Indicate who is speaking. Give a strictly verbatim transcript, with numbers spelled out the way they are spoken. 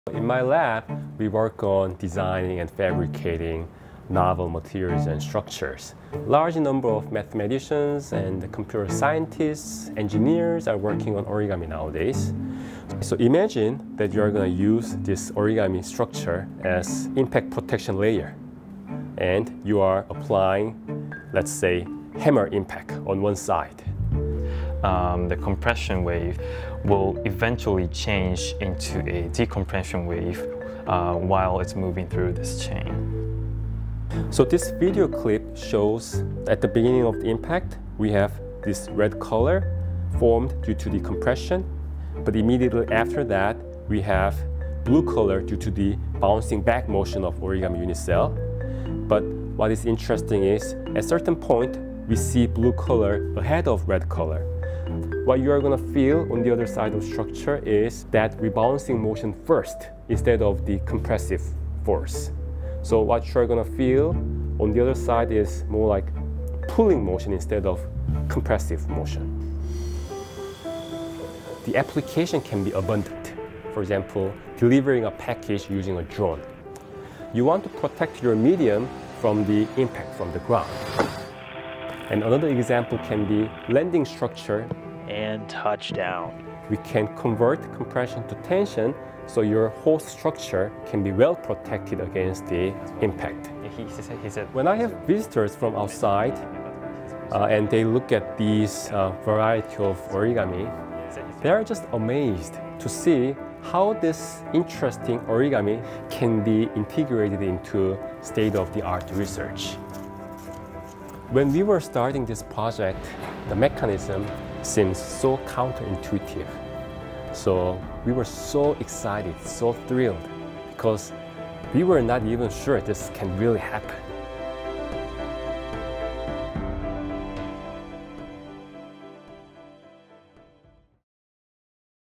Speaker 1: In my lab, we work on designing and fabricating novel materials and structures. Large number of mathematicians and computer scientists, engineers are working on origami nowadays. So imagine that you are going to use this origami structure as impact protection layer. And you are applying, let's say, hammer impact on one side.
Speaker 2: Um, the compression wave will eventually change into a decompression wave uh, while it's moving through this chain.
Speaker 1: So this video clip shows at the beginning of the impact, we have this red color formed due to the compression, but immediately after that, we have blue color due to the bouncing back motion of origami unit cell. But what is interesting is, at a certain point, we see blue color ahead of red color. What you are going to feel on the other side of the structure is that rebouncing motion first instead of the compressive force. So what you are going to feel on the other side is more like pulling motion instead of compressive motion. The application can be abundant. For example, delivering a package using a drone. You want to protect your medium from the impact from the ground. And another example can be landing structure.
Speaker 3: And touchdown.
Speaker 1: We can convert compression to tension so your whole structure can be well protected against the impact.
Speaker 2: He, he, said, he said,
Speaker 1: when I have visitors from outside uh, and they look at these uh, variety of origami, they are just amazed to see how this interesting origami can be integrated into state-of-the-art research. When we were starting this project, the mechanism seems so counterintuitive. So we were so excited, so thrilled, because we were not even sure this can really happen.